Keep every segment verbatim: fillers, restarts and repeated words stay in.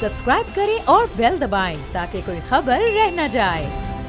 Subscribe करें और bell दबाएं ताकि कोई खबर रह न जाए।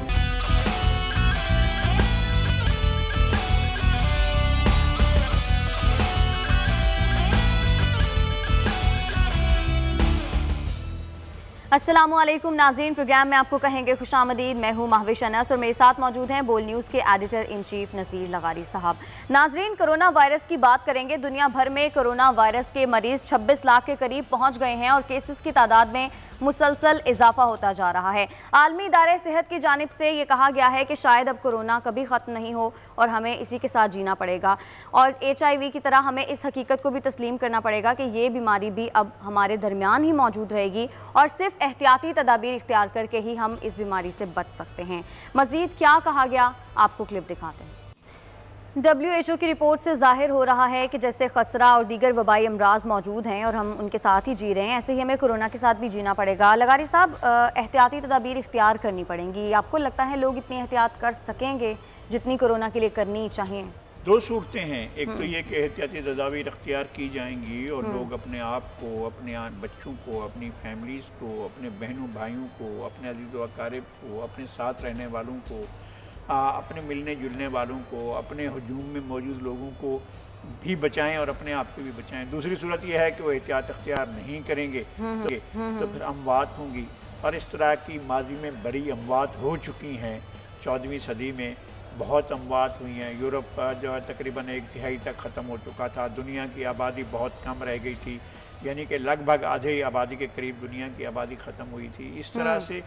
अस्सलामुअलैकुम नाज़रीन, प्रोग्राम में आपको कहेंगे खुशामदीद। मैं हूँ महविश अनस और मेरे साथ मौजूद हैं बोल न्यूज़ के एडिटर इन चीफ नज़ीर लगारी साहब। नाज़रीन, कोरोना वायरस की बात करेंगे। दुनिया भर में कोरोना वायरस के मरीज छब्बीस लाख के करीब पहुँच गए हैं और केसेस की तादाद में मुसलसल इजाफा होता जा रहा है। आलमी इदारे सेहत की जानिब से ये कहा गया है कि शायद अब कोरोना कभी ख़त्म नहीं हो और हमें इसी के साथ जीना पड़ेगा। और एच आई वी की तरह हमें इस हकीकत को भी तस्लीम करना पड़ेगा कि ये बीमारी भी अब हमारे दरमियान ही मौजूद रहेगी और सिर्फ एहतियाती तदाबीर इख्तियार करके ही हम इस बीमारी से बच सकते हैं। मज़ीद क्या कहा गया, आपको क्लिप दिखाते हैं। डब्ल्यू एच ओ की रिपोर्ट से जाहिर हो रहा है कि जैसे खसरा और दीगर वबाई अमराज मौजूद हैं और हम उनके साथ ही जी रहे हैं, ऐसे ही हमें कोरोना के साथ भी जीना पड़ेगा। लगारी साहब, एहतियाती तदाबीर इख्तियार करनी पड़ेंगी। आपको लगता है लोग इतनी एहतियात कर सकेंगे जितनी कोरोना के लिए करनी चाहिए? दो सूरतें हैं। एक तो ये कि एहतियाती तदाबीर इख्तियार की जाएंगी और लोग अपने आप को, अपने बच्चों को, अपनी फैमिलीज़ को, अपने बहनों भाइयों को, अपने अजीज़ व अकारिब को, अपने साथ रहने वालों को, आ, अपने मिलने जुलने वालों को, अपने हजूम में मौजूद लोगों को भी बचाएं और अपने आप को भी बचाएं। दूसरी सूरत यह है कि वो एहतियात इख्तियार नहीं करेंगे तो, तो फिर अमवात होंगी। और इस तरह की माजी में बड़ी अमवात हो चुकी हैं। चौदहवीं सदी में बहुत अमवात हुई हैं। यूरोप जो है तकरीबन एक तिहाई तक ख़त्म हो चुका था। दुनिया की आबादी बहुत कम रह गई थी, यानी कि लगभग आधे आबादी के करीब दुनिया की आबादी ख़त्म हुई थी। इस तरह से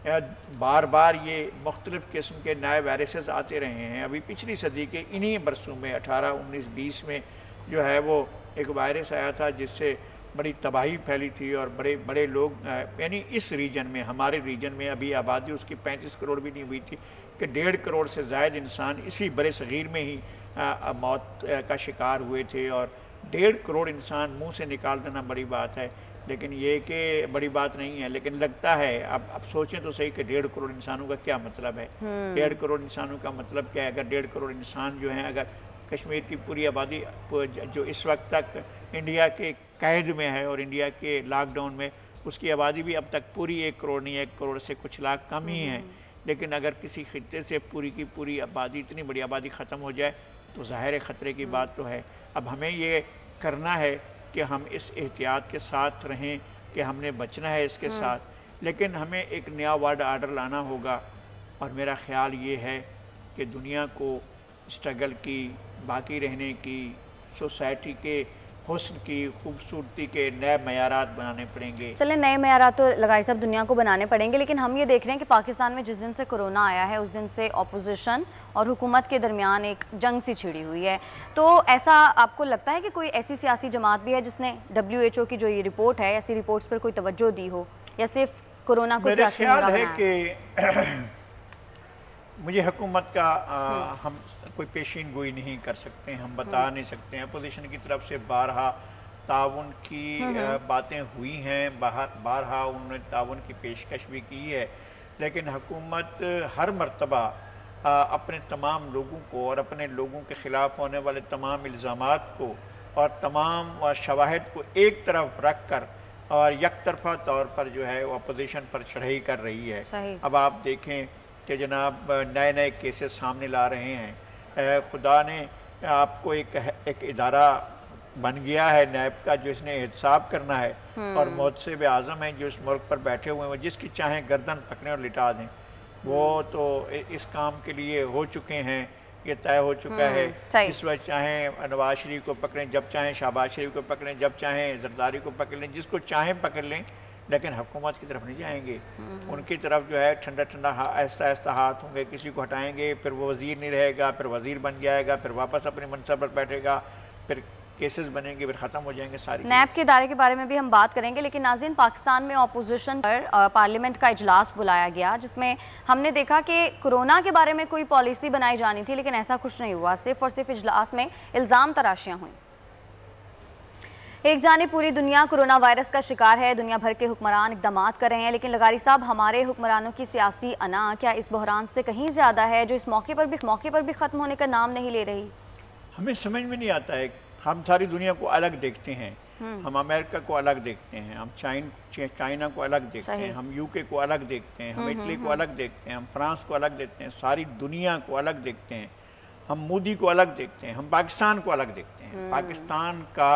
बार बार ये मुख्तलिफ़ किस्म के नए वायरसेस आते रहे हैं। अभी पिछली सदी के इन्हीं बरसों में अठारह उन्नीस बीस में जो है वो एक वायरस आया था जिससे बड़ी तबाही फैली थी और बड़े बड़े लोग, यानी इस रीजन में, हमारे रीजन में अभी आबादी उसकी पैंतीस करोड़ भी नहीं हुई थी कि डेढ़ करोड़ से ज़ायद इंसान इसी बड़े सग़ीर में ही आ, मौत का शिकार हुए थे। और डेढ़ करोड़ इंसान मुंह से निकाल देना बड़ी बात है, लेकिन ये कि बड़ी बात नहीं है। लेकिन लगता है, अब अब सोचें तो सही कि डेढ़ करोड़ इंसानों का क्या मतलब है। डेढ़ करोड़ इंसानों का मतलब क्या है? अगर डेढ़ करोड़ इंसान जो हैं, अगर कश्मीर की पूरी आबादी जो इस वक्त तक इंडिया के कैद में है और इंडिया के लॉकडाउन में, उसकी आबादी भी अब तक पूरी एक करोड़ नहीं है, एक करोड़ से कुछ लाख कम ही है। लेकिन अगर किसी खित्ते से पूरी की पूरी आबादी, इतनी बड़ी आबादी ख़त्म हो जाए तो ज़ाहिर ख़तरे की बात तो है। अब हमें ये करना है कि हम इस एहतियात के साथ रहें कि हमने बचना है इसके साथ, लेकिन हमें एक नया वर्ल्ड आर्डर लाना होगा। और मेरा ख़्याल ये है कि दुनिया को स्ट्रगल की, बाकी रहने की, सोसाइटी के हुस्न की, खूबसूरती के नए मयारात बनाने पड़ेंगे। चले, नए मयारात तो लगाई साहब दुनिया को बनाने पड़ेंगे, लेकिन हम ये देख रहे हैं कि पाकिस्तान में जिस दिन से कोरोना आया है उस दिन से अपोजिशन और हुकूमत के दरमियान एक जंग सी छिड़ी हुई है। तो ऐसा आपको लगता है कि कोई ऐसी सियासी जमात भी है जिसने डब्ल्यू एच ओ की जो ये रिपोर्ट है, ऐसी रिपोर्ट्स पर कोई तवज्जो दी हो, या सिर्फ कोरोना को मेरा ख्याल है कि मुझे हुकूमत का आ, हम कोई पेशीन गोई नहीं कर सकते, हम बता नहीं सकते हैं। अपोजिशन की तरफ से बारहा ताउन की बातें हुई हैं, बाहर बारहा उन्होंने ताउन की पेशकश भी की है, लेकिन हुकूमत हर मरतबा अपने तमाम लोगों को और अपने लोगों के ख़िलाफ़ होने वाले तमाम इल्ज़ामात को और तमाम शवाहिद को एक तरफ रख कर और एक तरफा तौर पर जो है वो अपोजिशन पर चढ़ाई कर रही है। अब आप देखें कि जनाब नए नए केसेस सामने ला रहे हैं। खुदा ने आपको एक एक इदारा बन गया है नैब का, जो इसने एहतसाब करना है, और मुहतसिब आज़म हैं जो इस मुल्क पर बैठे हुए हैं, जिसकी चाहें गर्दन पकड़ें और लिटा दें। वो तो इस काम के लिए हो चुके हैं, ये तय हो चुका है। इस वक्त चाहें नवाज शरीफ को पकड़ें, जब चाहें शहबाज शरीफ को पकड़ें, जब चाहें जरदारी को पकड़ लें, जिसको चाहें पकड़ लें, लेकिन हुकूमत की तरफ नहीं जाएंगे। उनकी तरफ जो है ठंडा ठंडा ऐसा ऐसा हाथ होंगे, किसी को हटाएंगे, फिर वो वज़ीर नहीं रहेगा, फिर वज़ीर बन जाएगा, फिर वापस अपने मनसब पर बैठेगा, फिर केसेस बनेंगे, फिर ख़त्म हो जाएंगे सारी। नैब के इदारे के बारे में भी हम बात करेंगे, लेकिन नाज़रीन, पाकिस्तान में अपोजिशन पर पार्लियामेंट का इजलास बुलाया गया, जिसमें हमने देखा कि कोरोना के बारे में कोई पॉलिसी बनाई जानी थी, लेकिन ऐसा कुछ नहीं हुआ। सिर्फ और सिर्फ इजलास में इल्ज़ाम तराशियाँ हुई। एक जानिब पूरी दुनिया कोरोना वायरस का शिकार है, दुनिया भर के हुक्मरान इक़दाम कर रहे हैं, लेकिन लगारी साहब, हमारे हुक्मरानों की सियासी अना क्या इस बहरान से कहीं ज़्यादा है, जो इस मौके पर भी मौके पर भी ख़त्म होने का नाम नहीं ले रही? हमें समझ में नहीं आता है। हम सारी दुनिया को अलग देखते हैं, हम अमेरिका को अलग देखते हैं, हम चाइन चाइना को अलग देखते हैं, हम यूके को अलग देखते हैं, हम इटली को अलग देखते हैं, हम फ्रांस को अलग देखते हैं, सारी दुनिया को अलग देखते हैं, हम मोदी को अलग देखते हैं, हम पाकिस्तान को अलग देखते हैं। पाकिस्तान का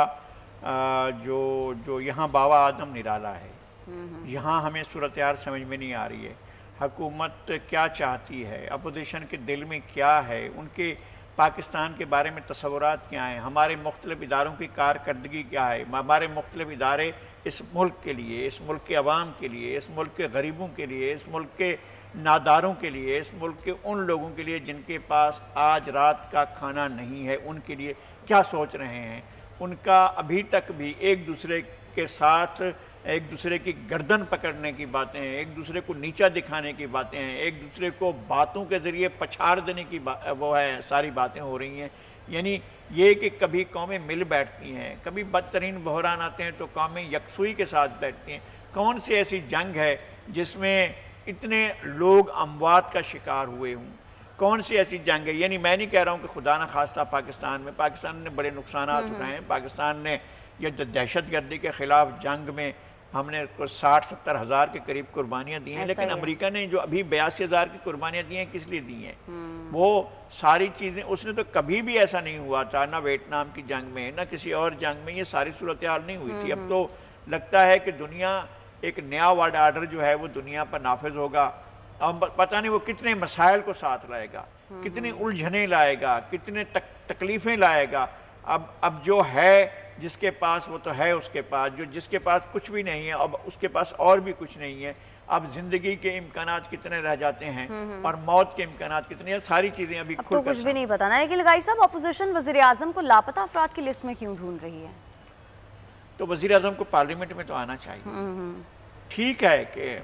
आ, जो जो यहाँ बाबा आदम निराला है, यहाँ हमें सूरत यार समझ में नहीं आ रही है। हुकूमत क्या चाहती है, अपोजिशन के दिल में क्या है, उनके पाकिस्तान के बारे में तस्वुरात क्या हैं, हमारे मुख्तलिफ़ इदारों की कारकर्दगी क्या है, हमारे मुख्तलिफ़ इदारे इस मुल्क के लिए, इस मुल्क के अवाम के लिए, इस मुल्क के गरीबों के लिए, इस मुल्क के नादारों के लिए, इस मुल्क के उन लोगों के लिए जिनके पास आज रात का खाना नहीं है, उनके लिए क्या सोच रहे हैं। उनका अभी तक भी एक दूसरे के साथ एक दूसरे की गर्दन पकड़ने की बातें हैं, एक दूसरे को नीचा दिखाने की बातें हैं, एक दूसरे को बातों के ज़रिए पछाड़ देने की वो है, सारी बातें हो रही हैं। यानी ये कि कभी कौमें मिल बैठती हैं, कभी बदतरीन बहरान आते हैं तो कौमें यकसुई के साथ बैठती हैं। कौन सी ऐसी जंग है जिसमें इतने लोग अमवात का शिकार हुए हों, कौन सी ऐसी जंग है। यानी मैं नहीं कह रहा हूँ कि खुदा न खास्ता पाकिस्तान में पाकिस्तान ने बड़े नुकसान उठाए हैं, पाकिस्तान ने यह दहशत गर्दी के ख़िलाफ़ जंग में हमने कुछ साठ सत्तर हज़ार के करीब कुर्बानियाँ दी हैं, लेकिन अमेरिका ने जो अभी बयासी हज़ार की कुर्बानियाँ दी हैं किस लिए दी हैं। वो सारी चीज़ें उसने तो कभी भी ऐसा नहीं हुआ था, ना वियतनाम की जंग में ना किसी और जंग में ये सारी सूरत हाल नहीं हुई थी। अब तो लगता है कि दुनिया एक नया वर्ल्ड आर्डर जो है वो दुनिया पर नाफिज होगा। अब पता नहीं वो कितने मसाइल को साथ लाएगा, कितनी उलझने लाएगा, कितने तक, तकलीफ़ें लाएगा। अब अब जो है जिसके पास वो तो है उसके पास, जो जिसके पास कुछ भी नहीं है अब उसके पास और भी कुछ नहीं है। अब ज़िंदगी के इम्कानात कितने रह जाते हैं और मौत के इम्कानात कितने हैं, सारी चीज़ें अभी अब तो कुछ भी नहीं पता ना। लेकिन लगाई साहब, अपोजिशन वज़ीर आज़म को लापता अफराद की लिस्ट में क्यों ढूंढ रही है? तो वज़ीर आज़म को पार्लियामेंट में तो आना चाहिए। ठीक है कि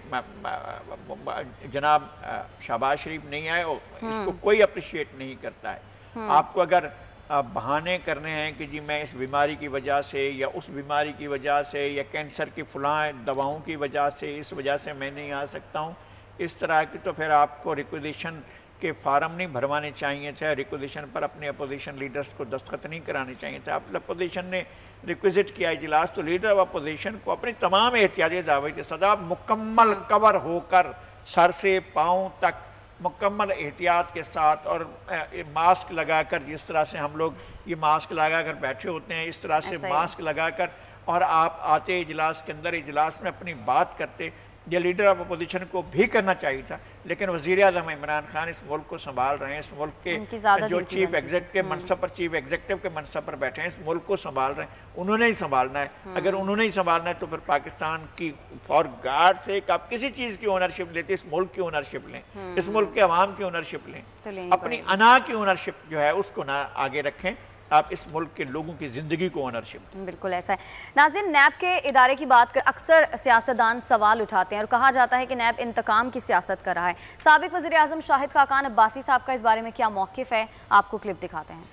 जनाब शहबाज शरीफ नहीं आए, इसको कोई अप्रिशिएट नहीं करता है। आपको अगर बहाने करने हैं कि जी मैं इस बीमारी की वजह से या उस बीमारी की वजह से या कैंसर की फलां दवाओं की वजह से इस वजह से मैं नहीं आ सकता हूँ, इस तरह की, तो फिर आपको रिक्वेजिशन के फार्म नहीं भरवाने चाहिए थे, रिक्वेजिशन पर अपने अपोजिशन लीडर्स को दस्तखत नहीं कराने चाहिए थे। आप अपोजिशन ने रिक्वेजिट किया इजलास, तो लीडर ऑफ अपोजिशन को अपनी तमाम एहतियाती दावे के सदा मुकम्मल कवर होकर सर से पाँव तक मुकम्मल एहतियात के साथ और मास्क लगाकर, जिस तरह से हम लोग ये मास्क लगाकर बैठे होते हैं इस तरह से मास्क लगाकर और आप आते इजलास के अंदर, इजलास में अपनी बात करते, ये लीडर ऑफ अपोजिशन को भी करना चाहिए था। लेकिन वज़ीर आज़म इमरान खान इस मुल्क को संभाल रहे हैं, इस मुल्क के जो चीफ एग्जेक्टिव के मनसब पर चीफ एग्जेक्टिव के मनसब पर बैठे हैं, इस मुल्क को संभाल रहे हैं, उन्होंने ही संभालना है। अगर उन्होंने ही संभालना है तो फिर पाकिस्तान की फॉर गाड से आप किसी चीज़ की ओनरशिप लेते, इस मुल्क की ओनरशिप लें, इस मुल्क के अवाम की ओनरशिप लें, अपनी अना की ओनरशिप जो है उसको ना आगे रखें, आप इस मुल्क के लोगों की ज़िंदगी को ओनरशिप। बिल्कुल ऐसा है। नाज़रीन, नैब के इदारे की बात कर अक्सर सियासतदान सवाल उठाते हैं और कहा जाता है कि नैब इंतकाम की सियासत कर रहा है। साबिक वज़ीर आज़म शाहिद खाकान अब्बासी साहब का इस बारे में क्या मौक़िफ़ है, आपको क्लिप दिखाते हैं।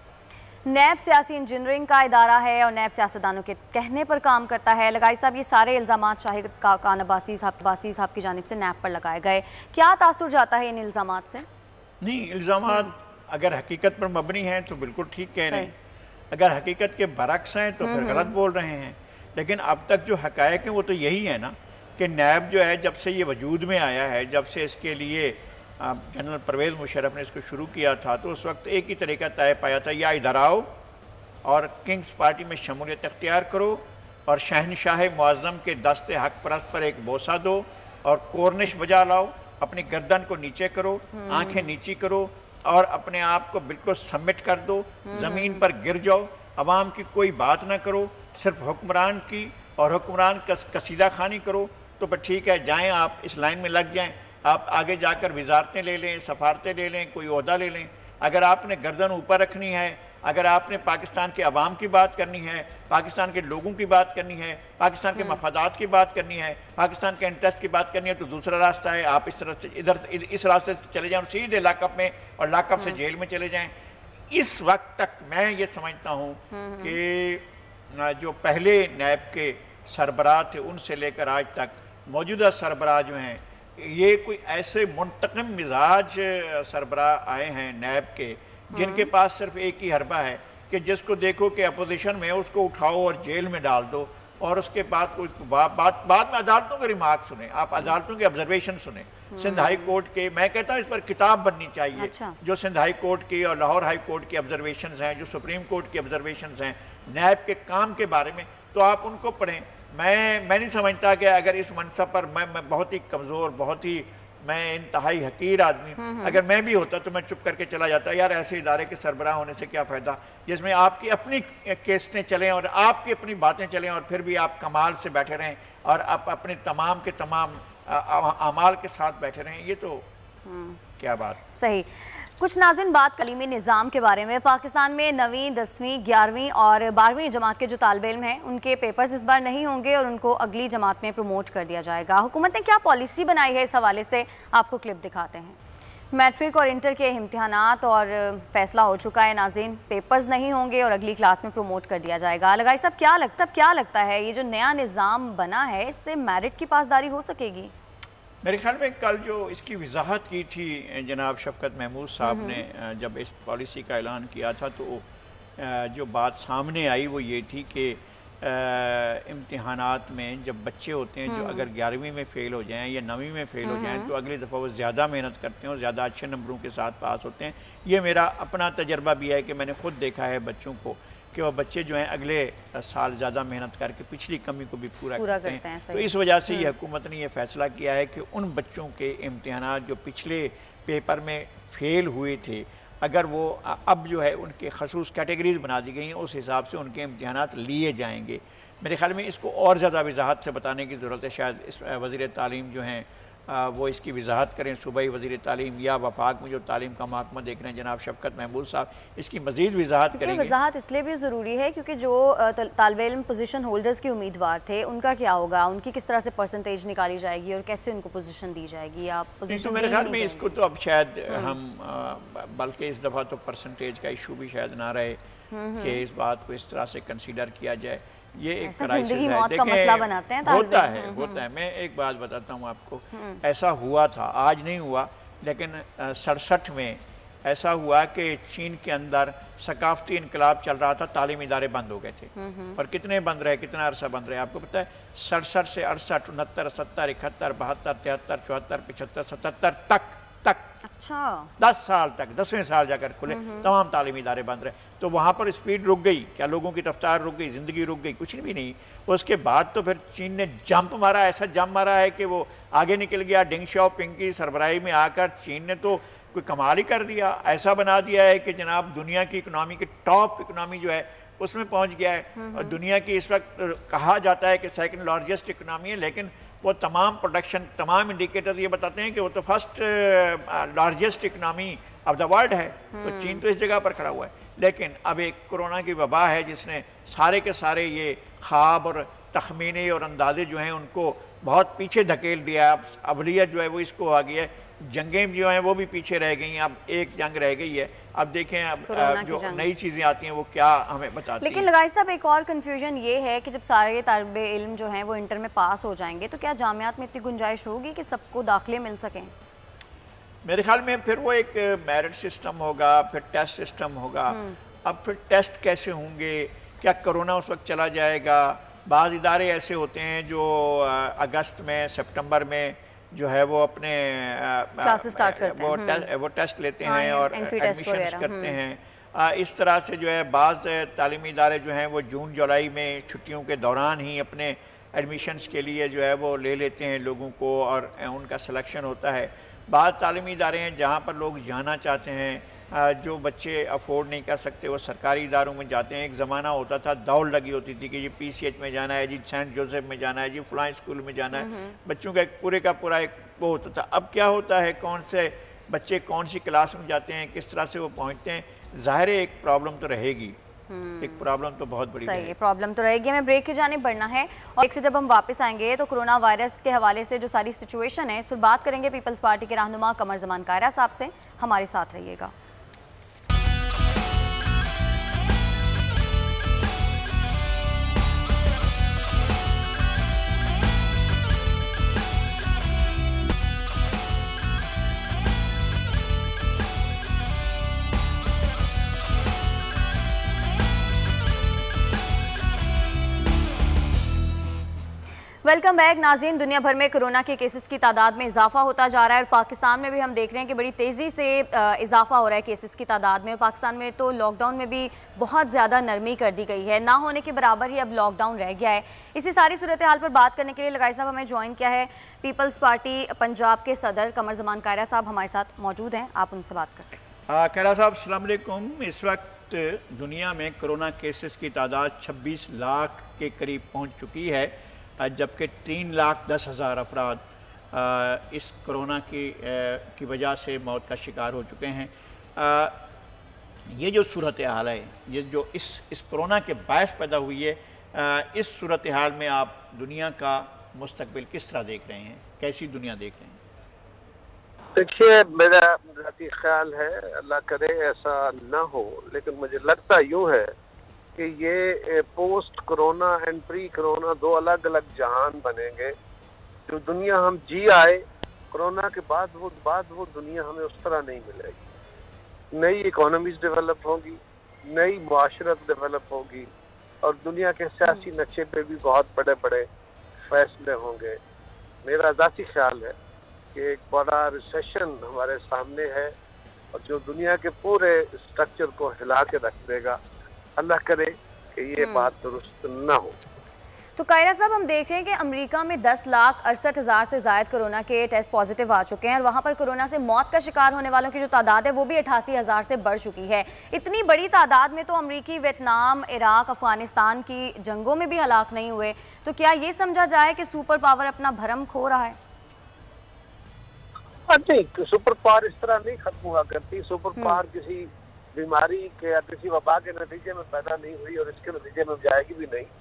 नैब सियासी इंजीनियरिंग का इदारा है और नैब सियासतदानों के कहने पर काम करता है। लगाई साहब, ये सारे इल्ज़ामात शाहिद खाकान अब्बासी साहब अब्बासी साहब की जानिब से नैब पर लगाए गए, क्या तासुर जाता है इन इल्ज़ामात से? नहीं, इल्ज़ामात अगर हकीकत पर मबनी हैं तो बिल्कुल ठीक कह रहे हैं, अगर हकीकत के बरक्स हैं तो फिर गलत बोल रहे हैं। लेकिन अब तक जो हकायक हैं वो तो यही है ना कि नैब जो है जब से ये वजूद में आया है, जब से इसके लिए जनरल परवेज़ मुशर्रफ ने इसको शुरू किया था, तो उस वक्त एक ही तरीका तय पाया था, या इधर आओ और किंग्स पार्टी में शमूलियत अख्तियार करो और शहनशाह मुअज़्ज़म के दस्ते हक परस्त पर एक बोसा दो और कोर्निश बजा लाओ, अपनी गर्दन को नीचे करो, आँखें नीची करो और अपने आप को बिल्कुल सबमिट कर दो, ज़मीन पर गिर जाओ, अवाम की कोई बात ना करो, सिर्फ हुक्मरान की और हुक्मरान कस, कसीदा खानी करो। तो पर ठीक है, जाएं आप इस लाइन में लग जाएं, आप आगे जाकर वजारतें ले लें, सफारतें ले लें, कोई ओहदा ले लें। अगर आपने गर्दन ऊपर रखनी है, अगर आपने पाकिस्तान के अवाम की बात करनी है, पाकिस्तान के लोगों की बात करनी है, पाकिस्तान के मफादात की बात करनी है, पाकिस्तान के इंटरेस्ट की बात करनी है, तो दूसरा रास्ता है, आप इस तरह से इधर इस रास्ते से चले जाएं, सीधे लाकअप में और लाकअप से जेल में चले जाएं। इस वक्त तक मैं ये समझता हूँ कि जो पहले नैब के सरबराह थे उनसे लेकर आज तक मौजूदा सरबराह जो हैं, ये कोई ऐसे मुंतकम मिजाज सरबराह आए हैं नैब के, जिनके पास सिर्फ एक ही हरबा है कि जिसको देखो कि अपोजिशन में उसको उठाओ और जेल में डाल दो, और उसके बाद कोई बात बाद, बाद में अदालतों के रिमार्क सुने, आप अदालतों के ऑब्जर्वेशन सुने। सिंध हाई कोर्ट के, मैं कहता हूँ इस पर किताब बननी चाहिए। अच्छा। जो सिंध हाई कोर्ट की और लाहौर हाई कोर्ट की ऑब्जर्वेशंस हैं, जो सुप्रीम कोर्ट की ऑब्जर्वेशंस हैं नैब के काम के बारे में, तो आप उनको पढ़ें। मैं मैं नहीं समझता कि अगर इस मनसब पर मैं मैं बहुत ही कमज़ोर, बहुत ही मैं इंतहाई हकीर आदमी, अगर मैं भी होता तो मैं चुप करके चला जाता। यार ऐसे इदारे के सरबराह होने से क्या फ़ायदा जिसमें आपकी अपनी केसें चलें और आपकी अपनी बातें चलें और फिर भी आप कमाल से बैठे रहें और आप अपने तमाम के तमाम अमाल के साथ बैठे रहें। ये तो क्या बात। सही। कुछ नाज़रीन बात तालीमी निज़ाम के बारे में। पाकिस्तान में नवीं, दसवीं, ग्यारहवीं और बारहवीं जमात के जो तालिब इल्म हैं उनके पेपर्स इस बार नहीं होंगे और उनको अगली जमात में प्रमोट कर दिया जाएगा। हुकूमत ने क्या पॉलिसी बनाई है इस हवाले से आपको क्लिप दिखाते हैं। मैट्रिक और इंटर के इम्तिहानात और फैसला हो चुका है नाज़रीन, पेपर्स नहीं होंगे और अगली क्लास में प्रमोट कर दिया जाएगा। लगाई साहब क्या लगता क्या लगता है ये जो नया निज़ाम बना है इससे मेरिट की पासदारी हो सकेगी? मेरे ख्याल में कल जो इसकी वजाहत की थी जनाब शफकत महमूद साहब ने जब इस पॉलिसी का ऐलान किया था, तो जो बात सामने आई वो ये थी कि इम्तिहानात में जब बच्चे होते हैं जो अगर ग्यारहवीं में फ़ेल हो जाएं या नवीं में फ़ेल हो जाएं तो अगली दफ़ा वो ज़्यादा मेहनत करते हैं और ज़्यादा अच्छे नंबरों के साथ पास होते हैं। ये मेरा अपना तजर्बा भी है कि मैंने ख़ुद देखा है बच्चों को कि वह बच्चे जो हैं अगले साल ज़्यादा मेहनत करके पिछली कमी को भी पूरा, पूरा करते, करते हैं, हैं। तो इस वजह से ये हुकूमत ने यह फ़ैसला किया है कि उन बच्चों के इम्तिहानात जो पिछले पेपर में फ़ेल हुए थे, अगर वो अब जो है उनके खसूस कैटेगरीज बना दी गई हैं, उस हिसाब से उनके इम्तिहानात लिए जाएंगे। मेरे ख्याल में इसको और ज़्यादा वजाहत से बताने की ज़रूरत है। शायद इस वज़ीर तालीम जो हैं आ, वो इसकी वजाहत करें, सूबाई वज़ीर तालीम या वफाक में जो तालीम का महकमा देख रहे हैं जनाब शफकत महमूद साहब, इसकी मज़ीद वजाहत करेंगे। वजाहत इसलिए भी ज़रूरी है क्योंकि जो तालिब इल्म पोजीशन होल्डर्स के उम्मीदवार थे उनका क्या होगा, उनकी किस तरह से परसेंटेज निकाली जाएगी और कैसे उनको पोजीशन दी जाएगी। आप पोजीशन तो मेरे ख्याल में इसको तो अब शायद हम, बल्कि इस दफ़ा तो परसेंटेज का इशू भी शायद ना रहे कि इस बात को इस तरह से कंसीडर किया जाए। ये एक क्राइसिस है, देखें बनाते हैं होता है होता है मैं एक बात बताता हूँ आपको, ऐसा हुआ था, आज नहीं हुआ, लेकिन सड़सठ में ऐसा हुआ कि चीन के अंदर सकाफती इनकलाब चल रहा था, तालीमी इदारे बंद हो गए थे। और कितने बंद रहे, कितना अरसा बंद रहे आपको पता है? सड़सठ से अड़सठ, उनहत्तर, सत्तर, इकहत्तर, बहत्तर, तिहत्तर, चौहत्तर, पचहत्तर, सतहत्तर तक तक अच्छा दस साल तक, दसवें साल जाकर खुले तमाम तालीमी इदारे बंद रहे। तो वहाँ पर स्पीड रुक गई, क्या लोगों की रफ्तार रुक गई, ज़िंदगी रुक गई? कुछ भी नहीं। उसके बाद तो फिर चीन ने जंप मारा, ऐसा जंप मारा है कि वो आगे निकल गया। डेंग शाओपिंग की सरबराही में आकर चीन ने तो कोई कमाल ही कर दिया, ऐसा बना दिया है कि जनाब दुनिया की इकनॉमी की टॉप इकनॉमी जो है उसमें पहुँच गया है। और दुनिया की इस वक्त कहा जाता है कि सेकेंड लार्जेस्ट इकनॉमी है, लेकिन वो तमाम प्रोडक्शन, तमाम इंडिकेटर ये बताते हैं कि वो तो first largest economy of the world है। तो चीन तो इस जगह पर खड़ा हुआ है। लेकिन अब एक कोरोना की वबा है जिसने सारे के सारे ये ख्वाब और तखमीने और अंदाजे जो हैं उनको बहुत पीछे धकेल दिया। अब अवलियत जो है वो इसको आ गई है, जंगें जो हैं वो भी पीछे रह गई हैं, अब एक जंग रह गई है। अब देखें अब जो नई चीज़ें आती हैं वो क्या हमें बताती हैं। लेकिन लगाई साहब एक और कंफ्यूजन ये है कि जब सारे तालिब इल्म जो हैं वो इंटर में पास हो जाएंगे तो क्या जामियात में इतनी गुंजाइश होगी कि सबको दाखिले मिल सकें? मेरे ख्याल में फिर वो एक मेरिट सिस्टम होगा, फिर टेस्ट सिस्टम होगा। अब फिर टेस्ट कैसे होंगे? क्या कोरोना उस वक्त चला जाएगा? बाज़ इदारे ऐसे होते हैं जो अगस्त में, सितंबर में जो है वो अपने क्लासेस स्टार्ट करते वो हैं, टेस्ट वो टेस्ट लेते हैं और एडमिशन्स करते हैं। आ, इस तरह से जो है बाज़ तालीमी इदारे जो हैं वो जून जुलाई में छुट्टियों के दौरान ही अपने एडमिशन्स के लिए जो है वो ले लेते हैं लोगों को और उनका सिलेक्शन होता है। बाज़ तालीमी इदारे हैं जहाँ पर लोग जाना चाहते हैं, जो बच्चे अफोर्ड नहीं कर सकते वो सरकारी इदारों में जाते हैं। एक ज़माना होता था, दौड़ लगी होती थी कि जी पी सी एच में जाना है, जी सेंट जोसेफ में जाना है, जी फलां स्कूल में जाना है। बच्चों का एक पूरे का पूरा एक वो होता था। अब क्या होता है, कौन से बच्चे कौन सी क्लास में जाते हैं, किस तरह से वो पहुँचते हैं, ज़ाहिर है एक प्रॉब्लम तो रहेगी, एक प्रॉब्लम तो बहुत बड़ी सही है, प्रॉब्लम तो रहेगी। हमें ब्रेक की जानिब बढ़ना है और एक से जब हम वापस आएंगे तो कोरोना वायरस के हवाले से जो सारी सिचुएशन है इस पर बात करेंगे पीपल्स पार्टी के रहनुमा कमर जमान कायरा साहब से। हमारे साथ रहिएगा। वेलकम बैक नाज़रीन। दुनिया भर में कोरोना के केसेस की तादाद में इजाफा होता जा रहा है और पाकिस्तान में भी हम देख रहे हैं कि बड़ी तेज़ी से इजाफा हो रहा है केसेस की तादाद में। पाकिस्तान में तो लॉकडाउन में भी बहुत ज़्यादा नरमी कर दी गई है, ना होने के बराबर ही अब लॉकडाउन रह गया है। इसी सारी सूरत हाल पर बात करने के लिए लगाई साहब हमें ज्वाइन किया है पीपल्स पार्टी पंजाब के सदर कमर जमान कायरा साहब हमारे साथ मौजूद हैं, आप उनसे बात कर सकते हैं। कायरा साहब अस्सलाम वालेकुम। इस वक्त दुनिया में कोरोना केसेस की तादाद छब्बीस लाख के करीब पहुँच चुकी है, जबकि तीन लाख दस हज़ार अफराद इस कोरोना की की वजह से मौत का शिकार हो चुके हैं। आ, ये जो सूरत हाल है, ये जो इस इस कोरोना के बायस पैदा हुई है, आ, इस सूरत हाल में आप दुनिया का मुस्तकबिल किस तरह देख रहे हैं, कैसी दुनिया देख रहे हैं? देखिए, मेरा ज़ाती ख्याल है, अल्लाह करे ऐसा ना हो, लेकिन मुझे लगता यूँ है कि ये post corona and pre corona दो अलग अलग जहान बनेंगे। जो दुनिया हम जी आए कोरोना के बाद, वो बाद वो दुनिया हमें उस तरह नहीं मिलेगी। नई इकोनॉमीज डेवलप होंगी, नई मुआशरत डेवलप होगी और दुनिया के सियासी नक्शे पे भी बहुत बड़े बड़े फैसले होंगे। मेरा ज़ाती ख्याल है कि एक बड़ा रिसेशन हमारे सामने है और जो दुनिया के पूरे स्ट्रक्चर को हिला के रख देगा। अल्लाह करे कि ये बात दुरुस्त ना हो। तो कायरा साहब, हम देख रहे हैं कि अमेरिका में दस लाख अड़सठ हज़ार से ज़ायद कोरोना के टेस्ट पॉजिटिव आ चुके हैं और वहाँ पर कोरोना से मौत का शिकार होने वालों की जो तादाद है वो भी अठासी हज़ार से बढ़ चुकी है। इतनी बड़ी तादाद में तो अमेरिकी, वियतनाम, इराक, अफगानिस्तान की जंगों में भी हलाक नहीं हुए, तो क्या ये समझा जाए कि सुपर पावर अपना भरम खो रहा है? नहीं, सुपर पावर इस तरह नहीं खत्म हुआ करती। सुपर पावर किसी बीमारी के या किसी वबा के नतीजे में पैदा नहीं हुई और इसके नतीजे में जाएगी भी नहीं।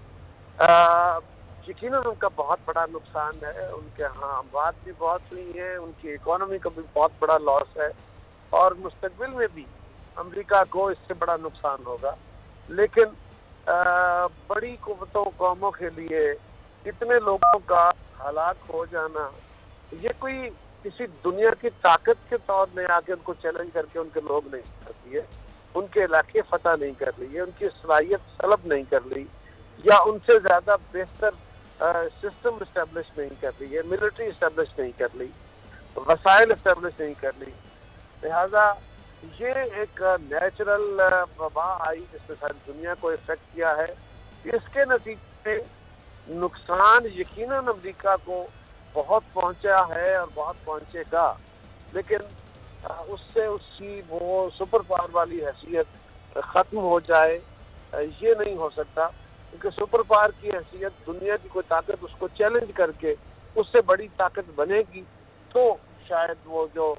यकीनन उनका बहुत बड़ा नुकसान है, उनके यहाँ अमवात भी बहुत हुई हैं, उनकी इकोनॉमी का भी बहुत बड़ा लॉस है और मुस्तकबिल में भी अमेरिका को इससे बड़ा नुकसान होगा। लेकिन आ, बड़ी कुव्वतों कौमों के लिए इतने लोगों का हलाक हो जाना, ये कोई किसी दुनिया की ताकत के तौर में आके उनको चैलेंज करके उनके लोग नहीं करती है, उनके इलाके फतह नहीं कर रही है, उनकी सलाहियत तलब नहीं कर रही या उनसे ज़्यादा बेहतर सिस्टम इस्टेब्लिश नहीं कर रही है, मिलिट्री इस्टेब्लिश नहीं कर रही, वसाइल इस्टेब्लिश नहीं कर रही। लिहाजा ये एक नेचुरल वबा आई जिसने सारी दुनिया को इफेक्ट किया है। इसके नतीजे में नुकसान यकीनन अमेरिका को बहुत पहुंचा है और बहुत पहुंचेगा, लेकिन उससे उसकी वो सुपर पावर वाली हैसियत ख़त्म हो जाए ये नहीं हो सकता, क्योंकि सुपर पावर की हैसियत दुनिया की कोई ताकत उसको चैलेंज करके उससे बड़ी ताकत बनेगी तो शायद वो जो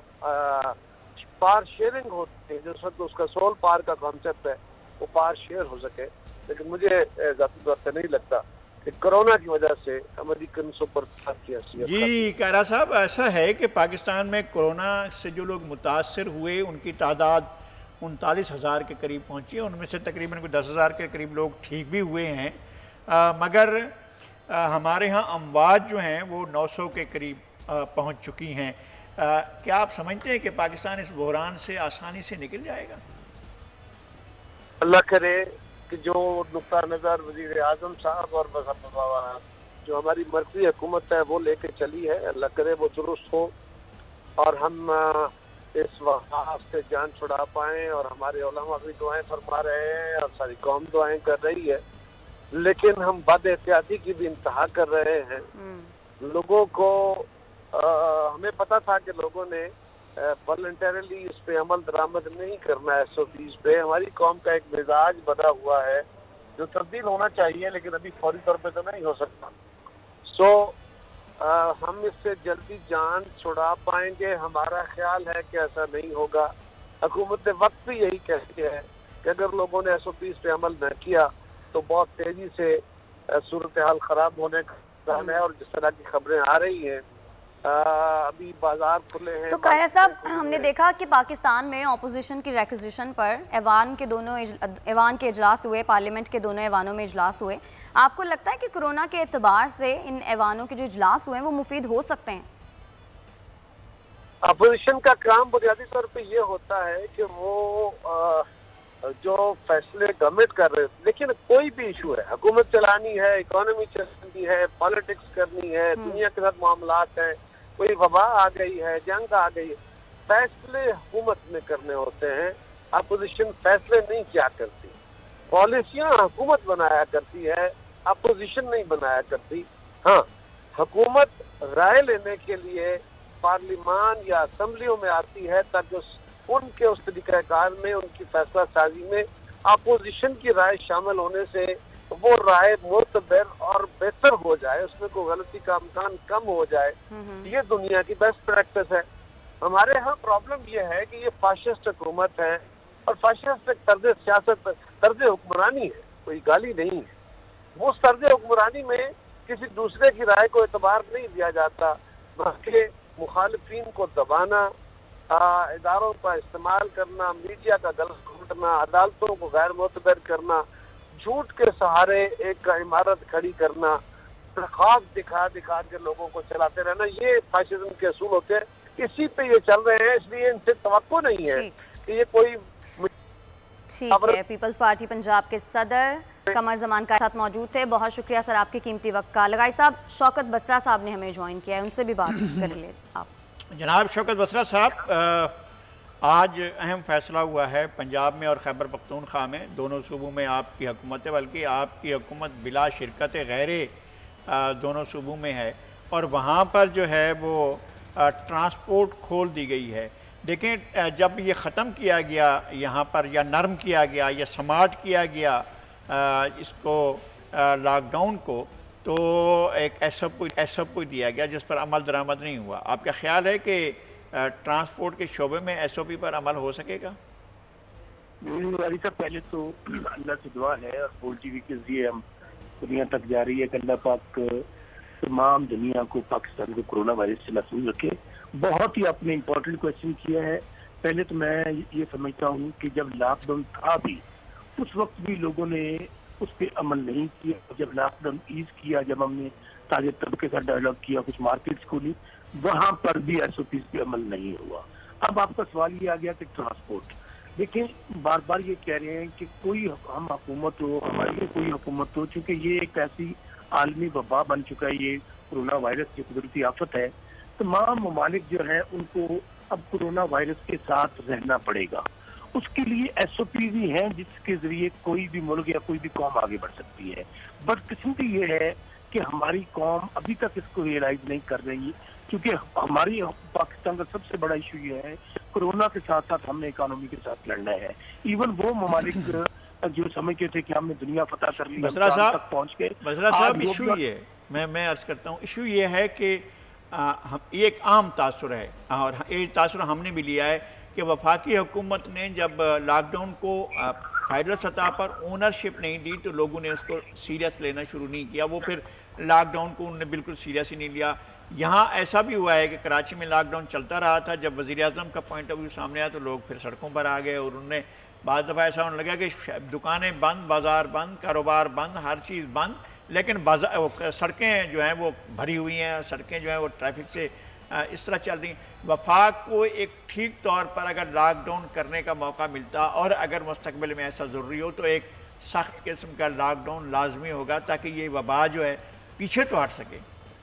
पावर शेयरिंग होती है, जो सब उसका सोल पावर का कॉन्सेप्ट है, वो पावर शेयर हो सके। लेकिन मुझे ज़ाती तौर पर नहीं लगता कि कोरोना की वजह से अमेरिकन सुपर पावर की हैसियत। जी कायरा साहब, ऐसा है कि पाकिस्तान में कोरोना से जो लोग मुतासर हुए उनकी तादाद उनतालीस हज़ार के करीब पहुंची है, उनमें से तकरीबन कोई दस हज़ार के करीब लोग ठीक भी हुए हैं, आ, मगर आ, हमारे यहाँ अमवात जो हैं वो नौ सौ के करीब पहुँच चुकी हैं। आ, क्या आप समझते हैं कि पाकिस्तान इस बहरान से आसानी से निकल जाएगा? अल्लाह करे कि जो नुक्ता नज़र वज़ीर आज़म साहब और जो हमारी मरकज़ी हुकूमत है वो लेके चली है, अल्लाह करे वो दुरुस्त हो और हम इस वबा से जान छुड़ा पाएँ। और हमारे उलमा भी दुआएं फरमा रहे हैं और सारी कौम दुआएं कर रही है, लेकिन हम बद एहतियाती की भी इंतहा कर रहे हैं। लोगों को आ, हमें पता था कि लोगों ने वॉलंटरली इस पे अमल दरामद नहीं करना है। एस ओ पीज़ पे हमारी कौम का एक मिजाज बना हुआ है जो तब्दील होना चाहिए, लेकिन अभी फौरी तौर पे तो नहीं हो सकता। सो आ, हम इससे जल्दी जान छुड़ा पाएंगे, हमारा ख्याल है कि ऐसा नहीं होगा। हुकूमत वक्त भी यही कहती है कि अगर लोगों ने एस ओ पीज़ पे अमल न किया तो बहुत तेजी से सूरत हाल ख़राब होने का है। और जिस तरह की खबरें आ रही हैं, अभी बाजार खुले हैं। तो कायरा साहब, हमने देखा कि पाकिस्तान में ऑपोजिशन की रिक्वेजिशन पर ऐवान के दोनों ऐवान के इजलास हुए, पार्लियामेंट के दोनों ऐवानों में इजलास हुए। आपको लगता है कि कोरोना के एतबार से इन ऐवानों के जो इजलास हुए हैं वो मुफीद हो सकते हैं? अपोजिशन का काम बुनियादी तौर पे ये होता है कि वो आ, जो फैसले गवर्नमेंट कर रहे हैं, लेकिन कोई भी इशू है, हुकूमत चलानी है, इकोनॉमी चलानी है, पॉलिटिक्स करनी है, दुनिया के साथ मामलात हैं, कोई वबा आ गई है, जंग आ गई है, फैसले हुकूमत में करने होते हैं। अपोजिशन फैसले नहीं किया करती, पॉलिसियां हुकूमत बनाया करती है, अपोजिशन नहीं बनाया करती। हाँ, हुकूमत राय लेने के लिए पार्लियामान या असम्बलियों में आती है ताकि उस उनके उस तरीक़ाकार में, उनकी फैसला साजी में अपोजिशन की राय शामिल होने से वो राय मोतबर और बेहतर हो जाए, उसमें कोई गलती का इम्कान कम हो जाए। ये दुनिया की बेस्ट प्रैक्टिस है। हमारे यहाँ प्रॉब्लम ये है कि ये फाशिस्ट हुकूमत है और फाशिस्ट एक तर्ज सियासत, तर्ज हुक्मरानी है, कोई गाली नहीं है। वो तर्ज हुक्मरानी में किसी दूसरे की राय को एतबार नहीं दिया जाता, बल्कि मुखालिफिन को दबाना, इदारों का इस्तेमाल करना, मीडिया का गलत घोटना, अदालतों को गैर मोतबर करना, झूठ के सहारे एक इमारत खड़ी करना, ख्वाब दिखा दिखा के लोगों को चलाते रहना, ये फाशिज्म के असूल होते हैं। इसी पे ये चल रहे हैं, इसलिए इनसे तवक्को नहीं है कि ये कोई। ठीक है, पीपल्स पार्टी पंजाब के सदर कमर जमान का साथ मौजूद थे। बहुत शुक्रिया सर आपके कीमती वक्त का। लगाई साहब, शौकत बसरा साहब ने हमें ज्वाइन किया है, उनसे भी बात कर ले आप। जनाब शौकत बसरा साहब, आज अहम फैसला हुआ है पंजाब में और खैबर पख्तूनख्वा में, दोनों सूबों में आपकी हुकूमत है, बल्कि आपकी हुकूमत बिला शिरकत गैरे दोनों सूबों में है और वहाँ पर जो है वो ट्रांसपोर्ट खोल दी गई है। देखें, जब ये ख़त्म किया गया यहाँ पर, या नरम किया गया या स्मार्ट किया गया इसको लॉकडाउन को, तो एक S O P S O P दिया गया जिस पर अमल दरामद नहीं हुआ। आपका ख्याल है कि ट्रांसपोर्ट के शोबे में एस ओ पी पर अमल हो सकेगा? साहब, पहले तो अल्लाह से दुआ है और बोल टीवी के जरिए हम दुनिया तक जा रही है कि अल्लाह पाक तमाम दुनिया को, पाकिस्तान को कोरोना वायरस से महफूज रखे। बहुत ही आपने इम्पोर्टेंट क्वेश्चन किया है। पहले तो मैं ये समझता हूँ कि जब लॉकडाउन था भी, उस वक्त भी लोगों ने उस पर अमल नहीं किया। जब लॉकडाउन ईज किया, जब हमने ताजे तबके के साथ डायलॉग किया, कुछ मार्केट्स खोली, वहाँ पर भी एस ओ पी पे अमल नहीं हुआ। अब आपका सवाल ये आ गया कि ट्रांसपोर्ट, देखिए बार बार ये कह रहे हैं कि कोई हम हुकूमत हो, हमारी कोई हुकूमत हो, चूँकि ये एक ऐसी आलमी वबा बन चुका है, ये कोरोना वायरस की कुदरती आफत है। तमाम ममालिक जो है उनको अब कोरोना वायरस के साथ रहना पड़ेगा। उसके लिए एस ओ पी भी हैं जिसके जरिए कोई भी मुल्क या कोई भी कौम आगे बढ़ सकती है। बदकिस्मती ये है कि हमारी कौम अभी तक इसको रियलाइज नहीं कर रही, क्योंकि हमारी पाकिस्तान का सबसे बड़ा इशू ये है, कोरोना के साथ साथ हमने इकोनॉमी के साथ लड़ना है। इवन वो ममालिक जो समझते थे कि हमने दुनिया फतह कर ली, बसरा साहब तक पहुंच गए। बसरा साहब, इशू ये मैं मैं अर्ज करता हूँ, इशू ये है कि हम ये एक आम तासुर है और ये तासुर हमने भी लिया है कि वफाकी हुकूमत ने जब लॉकडाउन को फेडरल सतह पर ओनरशिप नहीं दी तो लोगों ने उसको सीरियस लेना शुरू नहीं किया। वो फिर लॉकडाउन को उन्होंने बिल्कुल सीरियस ही नहीं लिया। यहाँ ऐसा भी हुआ है कि कराची में लॉकडाउन चलता रहा था, जब वज़ीर आज़म का पॉइंट ऑफ व्यू सामने आया तो लोग फिर सड़कों पर आ गए और उन्होंने बाद दफ़ा ऐसा होने लगा कि दुकानें बंद, बाज़ार बंद, कारोबार बंद, हर चीज़ बंद, लेकिन बाजार सड़कें जो हैं वो भरी हुई हैं, सड़कें जो हैं वो ट्रैफिक से इस तरह चल रही। वफाक को एक ठीक तौर पर अगर लॉकडाउन करने का मौका मिलता और अगर मुस्तकबिल में ऐसा ज़रूरी हो तो एक सख्त किस्म का लॉकडाउन लाजमी होगा ताकि ये वबा जो है पीछे तो हट सके।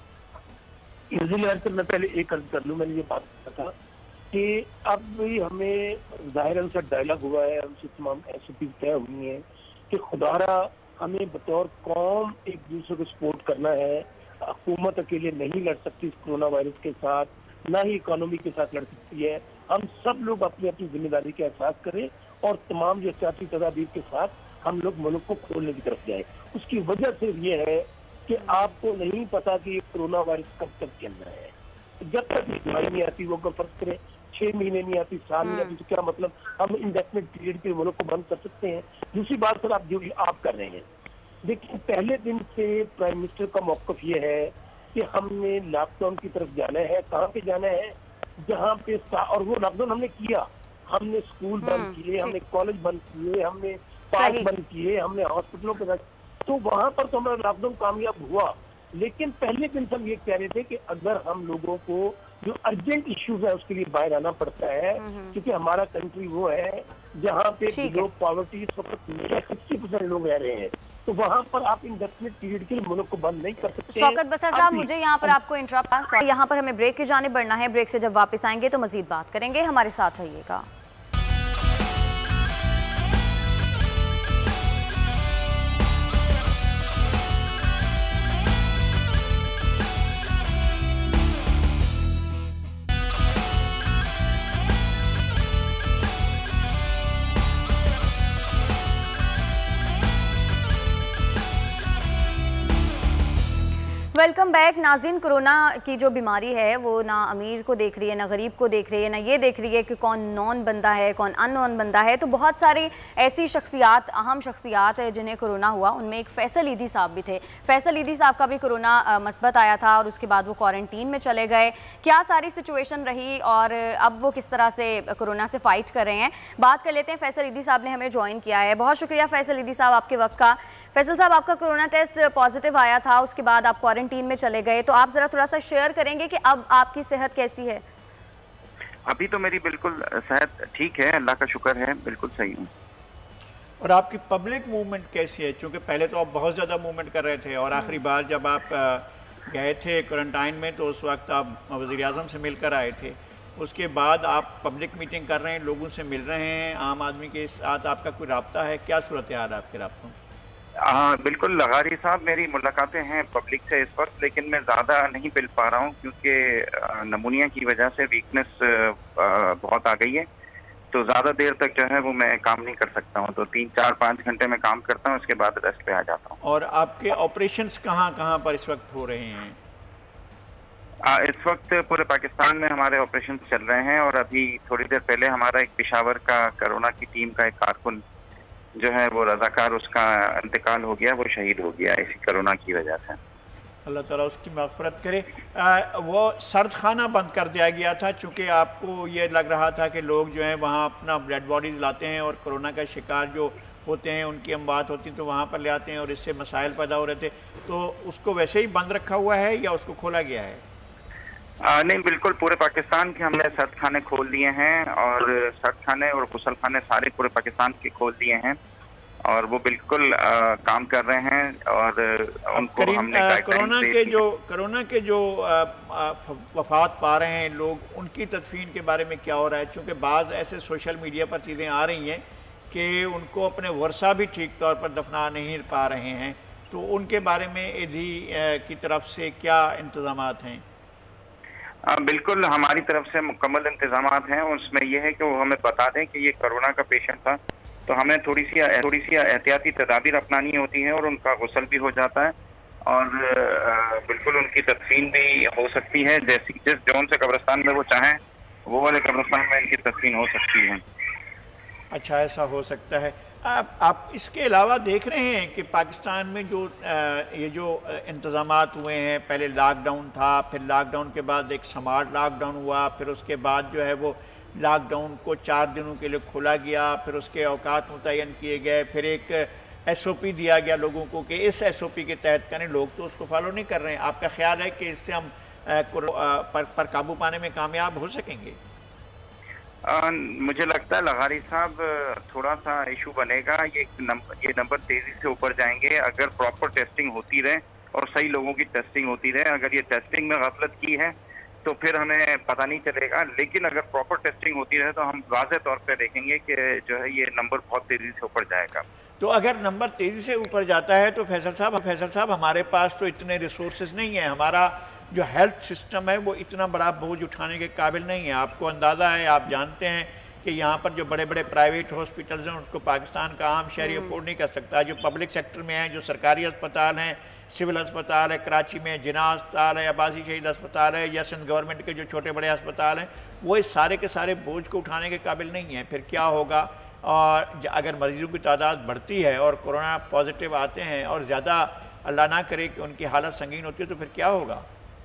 इसीलिए मैं पहले एक अर्ज कर लूँ, मैंने ये बात कहा था कि अब भी हमें ज़ाहिर उनसे डायलॉग हुआ है, हमसे तमाम एस ओ पी तय हुई हैं कि खुदारा हमें बतौर कौम एक दूसरे को सपोर्ट करना है। हुकूमत अकेले नहीं लड़ सकती इस कोरोना वायरस के साथ, ना ही इकोनॉमी के साथ लड़ सकती है। हम सब लोग अपनी अपनी जिम्मेदारी का एहसास करें और तमाम जो एहतियाती तदाबीर के साथ हम लोग मुल्क को खोलने की तरफ जाए। उसकी वजह सिर्फ ये है कि आपको नहीं पता कि ये कोरोना वायरस कब तक चलना है। जब तक बीमारी नहीं आती, वो अगर फर्ज करें छह महीने नहीं आती, साल नहीं आती, तो क्या मतलब हम इंडेफिनिट पीरियड के मुल्क को बंद कर सकते हैं? दूसरी बात सर, आप जो आप कर रहे हैं, देखिए पहले दिन से प्राइम मिनिस्टर का मौक़िफ़ ये है कि हमने लॉकडाउन की तरफ जाना है। कहाँ पे जाना है? जहाँ पे, और वो लॉकडाउन हमने किया, हमने स्कूल बंद किए, हमने कॉलेज बंद किए, हमने पार्क बंद किए, हमने हॉस्पिटलों के साथ, तो वहाँ पर तो हमारा लॉकडाउन कामयाब हुआ। लेकिन पहले दिन सब ये कह रहे थे कि अगर हम लोगों को जो अर्जेंट इश्यूज है उसके लिए बाहर आना पड़ता है, क्योंकि हमारा कंट्री वो है जहाँ पे लोग पॉवर्टी इस वक्त सिक्सटी परसेंट लोग रह रहे हैं, तो वहाँ पर आप इंडेफिनिट पीरियड के लिए मुल्क को बंद नहीं कर सकते। शौकत बसर साहब, मुझे यहाँ पर आपको इंटरप्ट, यहाँ पर हमें ब्रेक की जानिब बढ़ना है। ब्रेक से जब वापस आएंगे तो मजीद बात करेंगे, हमारे साथ रहिएगा। वेलकम बैक नाज़रीन। कोरोना की जो बीमारी है वो ना अमीर को देख रही है, ना गरीब को देख रही है, ना ये देख रही है कि कौन नॉन बंदा है, कौन अननॉन बंदा है। तो बहुत सारी ऐसी शख्सियात, अहम शख्सियात है जिन्हें कोरोना हुआ। उनमें एक फैसल ईदी साहब भी थे। फैसल ईदी साहब का भी कोरोना मस्बत आया था और उसके बाद वो क्वारंटीन में चले गए। क्या सारी सिचुएशन रही और अब वो किस तरह से कोरोना से फाइट कर रहे हैं, बात कर लेते हैं। फैसल ईदी साहब ने हमें ज्वाइन किया है। बहुत शुक्रिया फैसल ईदी साहब आपके वक्त का। फैसल साहब, आपका कोरोना टेस्ट पॉजिटिव आया था, उसके बाद आप क्वारंटीन में चले गए, तो आप जरा थोड़ा सा शेयर करेंगे कि अब आपकी सेहत कैसी है? अभी तो मेरी बिल्कुल सेहत ठीक है, अल्लाह का शुक्र है, बिल्कुल सही हूँ। और आपकी पब्लिक मूवमेंट कैसी है? क्योंकि पहले तो आप बहुत ज़्यादा मूवमेंट कर रहे थे और आखिरी बार जब आप गए थे क्वारंटाइन में तो उस वक्त आप वज़ीर आज़म से मिलकर आए थे। उसके बाद आप पब्लिक मीटिंग कर रहे हैं, लोगों से मिल रहे हैं, आम आदमी के साथ आपका कोई रब्ता है? क्या सूरत हाल है आपके रब्तों? हाँ बिल्कुल लगारी साहब, मेरी मुलाकातें हैं पब्लिक से इस वक्त, लेकिन मैं ज़्यादा नहीं मिल पा रहा हूँ क्योंकि नमूनिया की वजह से वीकनेस बहुत आ गई है। तो ज़्यादा देर तक जो है वो मैं काम नहीं कर सकता हूँ, तो तीन चार पाँच घंटे में काम करता हूँ, उसके बाद रेस्ट पे आ जाता हूँ। और आपके ऑपरेशंस कहाँ कहाँ पर इस वक्त हो रहे हैं? आ, इस वक्त पूरे पाकिस्तान में हमारे ऑपरेशन चल रहे हैं और अभी थोड़ी देर पहले हमारा एक पेशावर का कोरोना की टीम का एक कारकुन जो है वो रजाकार, उसका इंतकाल हो गया, वो शहीद हो गया इसी कोरोना की वजह से। अल्लाह ताला उसकी मग़फ़िरत करे। आ, वो सर्द खाना बंद कर दिया गया था चूँकि आपको ये लग रहा था कि लोग जो हैं वहाँ अपना डेड बॉडीज़ लाते हैं और कोरोना का शिकार जो होते हैं उनकी अमवात होती तो वहाँ पर ले आते हैं और इससे मसाइल पैदा हो रहे थे। तो उसको वैसे ही बंद रखा हुआ है या उसको खोला गया है? आ, नहीं, बिल्कुल पूरे पाकिस्तान के हमने सर्द खाने खोल दिए हैं और सर्द खाने और गुसल खाने सारे पूरे पाकिस्तान के खोल दिए हैं और वो बिल्कुल आ, काम कर रहे हैं। और उनको हमने कोरोना के जो कोरोना के जो वफात पा रहे हैं लोग, उनकी तदफीन के बारे में क्या हो रहा है? चूँकि बाज़ ऐसे सोशल मीडिया पर चीज़ें आ रही हैं कि उनको अपने वर्षा भी ठीक तौर पर दफना नहीं पा रहे हैं, तो उनके बारे में ईदी की तरफ से क्या इंतज़ामात हैं? आ, बिल्कुल हमारी तरफ से मुकम्मल इंतजामात हैं। उसमें यह है कि वो हमें बता दें कि ये कोरोना का पेशेंट था, तो हमें थोड़ी सी थोड़ी सी एहतियाती तदाबीर अपनानी होती है और उनका गुस्ल भी हो जाता है और आ, बिल्कुल उनकी तदफीन भी हो सकती है। जैसी जिस जौन से कब्रिस्तान में वो चाहें वो वाले कब्रिस्तान में इनकी तदफीन हो सकती है। अच्छा, ऐसा हो सकता है। आप, आप इसके अलावा देख रहे हैं कि पाकिस्तान में जो आ, ये जो इंतज़ामात हुए हैं, पहले लॉकडाउन था, फिर लॉकडाउन के बाद एक स्मार्ट लॉकडाउन हुआ, फिर उसके बाद जो है वो लॉकडाउन को चार दिनों के लिए खोला गया, फिर उसके औकात मुतय्यन किए गए, फिर एक एस ओ पी दिया गया लोगों को कि इस एस ओ पी के तहत करें। लोग तो उसको फॉलो नहीं कर रहे हैं। आपका ख्याल है कि इससे हम आ, पर, पर काबू पाने में कामयाब हो सकेंगे? आ, मुझे लगता है लगारी साहब थोड़ा सा इशू बनेगा। ये नंबर ये नंबर तेजी से ऊपर जाएंगे अगर प्रॉपर टेस्टिंग होती रहे और सही लोगों की टेस्टिंग होती रहे। अगर ये टेस्टिंग में गफलत की है तो फिर हमें पता नहीं चलेगा, लेकिन अगर प्रॉपर टेस्टिंग होती रहे तो हम वाज़े तौर पे देखेंगे कि जो है ये नंबर बहुत तेजी से ऊपर जाएगा। तो अगर नंबर तेजी से ऊपर जाता है तो फैसल साहब फैसल साहब हमारे पास तो इतने रिसोर्सेज नहीं है, हमारा जो हेल्थ सिस्टम है वो इतना बड़ा बोझ उठाने के काबिल नहीं है। आपको अंदाज़ा है, आप जानते हैं कि यहाँ पर जो बड़े बड़े प्राइवेट हॉस्पिटल्स हैं उनको पाकिस्तान का आम शहरी अफोर्ड नहीं कर सकता। जो पब्लिक सेक्टर में हैं, जो सरकारी अस्पताल हैं, सिविल अस्पताल है कराची में, जिना अस्पताल है, अब्बासी शहीद अस्पताल है, या सिंध गवर्नमेंट के जो छोटे बड़े अस्पताल हैं, वो इस सारे के सारे बोझ को उठाने के काबिल नहीं हैं। फिर क्या होगा? और अगर मरीजों की तादाद बढ़ती है और कोरोना पॉजिटिव आते हैं और ज़्यादा अल्लाह ना करे कि उनकी हालत संगीन होती है तो फिर क्या होगा?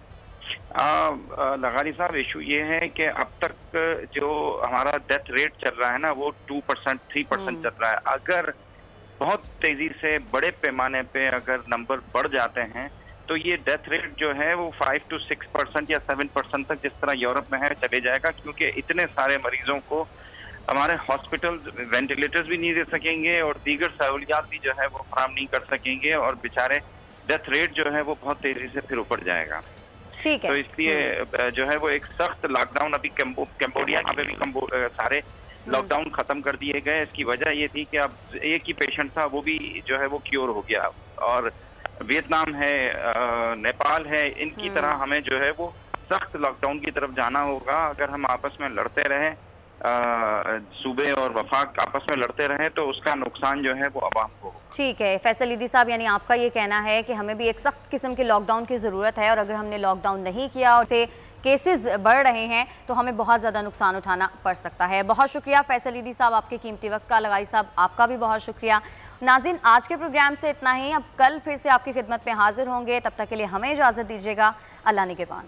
लगारी साहब, इशू ये है कि अब तक जो हमारा डेथ रेट चल रहा है ना वो टू परसेंट थ्री परसेंट चल रहा है। अगर बहुत तेजी से बड़े पैमाने पे अगर नंबर बढ़ जाते हैं तो ये डेथ रेट जो है वो फाइव टू सिक्स परसेंट या सेवन परसेंट तक जिस तरह यूरोप में है चले जाएगा, क्योंकि इतने सारे मरीजों को हमारे हॉस्पिटल वेंटिलेटर्स भी नहीं दे सकेंगे और दीगर सहूलियात भी जो है वो फराम नहीं कर सकेंगे और बेचारे डेथ रेट जो है वो बहुत तेजी से फिर ऊपर जाएगा। ठीक है। तो इसलिए जो है वो एक सख्त लॉकडाउन अभी कैम्बोडिया में भी सारे लॉकडाउन खत्म कर दिए गए। इसकी वजह ये थी कि अब एक ही पेशेंट था, वो भी जो है वो क्योर हो गया। और वियतनाम है, नेपाल है, इनकी तरह हमें जो है वो सख्त लॉकडाउन की तरफ जाना होगा। अगर हम आपस में लड़ते रहें, सूबे और वफाक आपस में लड़ते रहें, तो उसका नुकसान जो है वो अवाम को। ठीक है फैसल ईदी साहब, यानी आपका ये कहना है कि हमें भी एक सख्त किस्म के लॉकडाउन की ज़रूरत है और अगर हमने लॉकडाउन नहीं किया और से केसेस बढ़ रहे हैं तो हमें बहुत ज़्यादा नुकसान उठाना पड़ सकता है। बहुत शुक्रिया फैसल ईदी साहब आपके कीमती वक्त का। लगारी साहब आपका भी बहुत शुक्रिया। नाज़रीन, आज के प्रोग्राम से इतना ही। अब कल फिर से आपकी खिदमत में हाजिर होंगे, तब तक के लिए हमें इजाज़त दीजिएगा। अल्लाह निगहबान।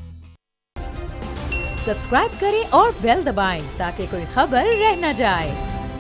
सब्सक्राइब करें और बेल दबाएं ताकि कोई खबर रह न जाए।